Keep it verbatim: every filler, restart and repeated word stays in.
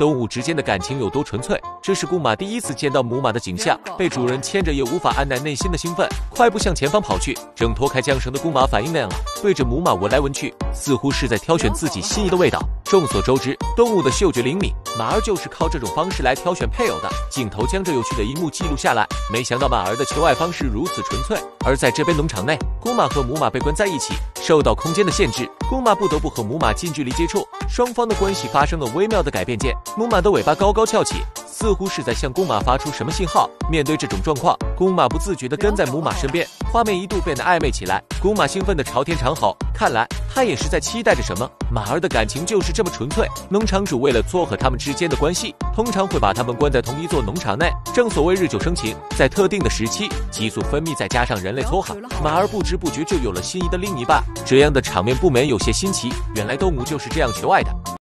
动物之间的感情有多纯粹。这是公马第一次见到母马的景象，被主人牵着也无法按耐内心的兴奋，快步向前方跑去。正脱开缰绳的公马反应慢了，对着母马闻来闻去，似乎是在挑选自己心仪的味道。众所周知，动物的嗅觉灵敏，马儿就是靠这种方式来挑选配偶的。镜头将这有趣的一幕记录下来，没想到马儿的求爱方式如此纯粹。而在这边农场内，公马和母马被关在一起，受到空间的限制，公马不得不和母马近距离接触，双方的关系发生了微妙的改变间，母马的尾巴高高翘起，似乎是在向公马发出什么信号。面对这种状况，公马不自觉地跟在母马身边，画面一度变得暧昧起来。公马兴奋地朝天长吼，看来他也是在期待着什么。马儿的感情就是这么纯粹。农场主为了撮合他们之间的关系，通常会把他们关在同一座农场内。正所谓日久生情，在特定的时期，激素分泌再加上人类撮合，马儿不知不觉就有了心仪的另一半。这样的场面不免有些新奇，原来动物就是这样求爱的。